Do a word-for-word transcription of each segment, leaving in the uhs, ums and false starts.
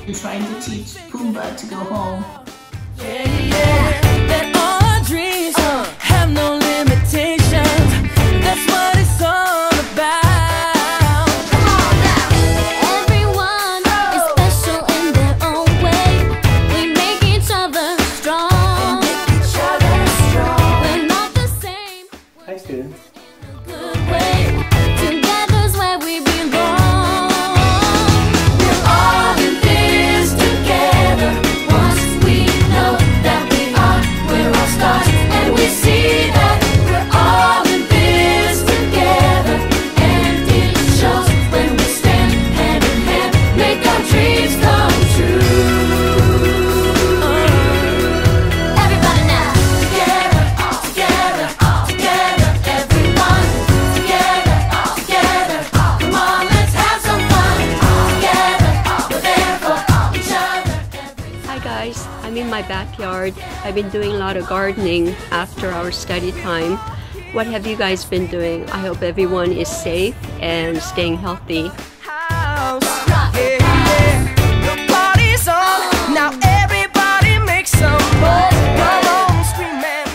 You're trying to teach Pumbaa to go home. Yeah, yeah. That our dreams uh, have no limitations. That's what it's all about. Come on now. Everyone is special in their own way. We make each other strong. We make each other strong. We're not the same. Hi, students. Good way. Together's where we belong. I'm in my backyard. I've been doing a lot of gardening after our study time. What have you guys been doing? I hope everyone is safe and staying healthy. House. Yeah, yeah. The party's on. Now everybody make some noise. Come on, scream and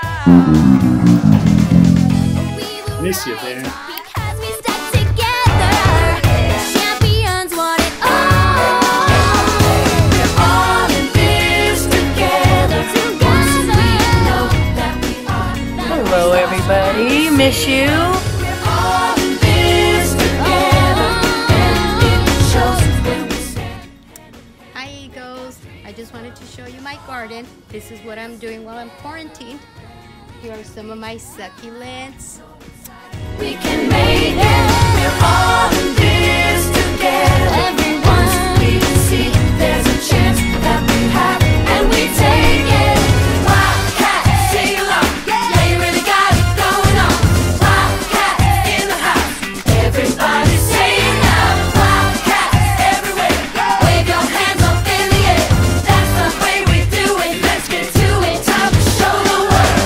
shout. Miss you, man. Because we stuck together. Champions want it all. We're all in this together. Together. We know that we are. Hello everybody, miss you. We're all in this together. And it shows when we stand. Hi Eagles, I just wanted to show you my garden. This is what I'm doing while I'm quarantined. Here are some of my succulents. We can make it. We're all in this together. Everyone we see, there's a chance that we have, and we take it. Wildcat, sing along. Yeah, you really got it going on. Wildcat in the house. Everybody say it now. Wildcat everywhere. Wave your hands up in the air. That's the way we do it. Let's get to it. Time to show the world.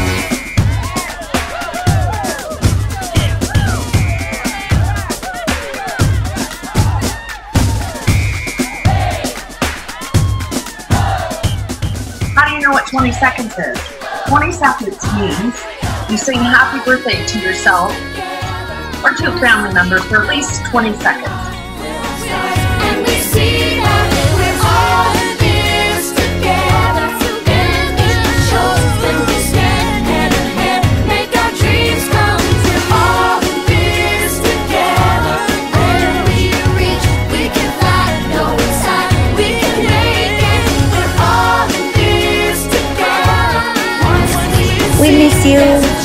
How do you know what twenty seconds is? twenty seconds means you sing happy birthday to yourself or to a family member for at least twenty seconds. And we see that we're all in this together. And it shows when we stand hand in hand, make our dreams come true. All in this together. When we reach, we can fly, know inside, we can make it. We're all in this together. Once we We miss you.